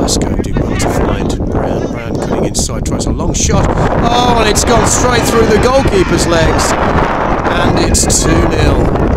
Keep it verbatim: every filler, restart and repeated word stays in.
Pascoe did well to find Brown. Brown cutting inside, tries a long shot. Oh, and it's gone straight through the goalkeeper's legs. And it's two nil.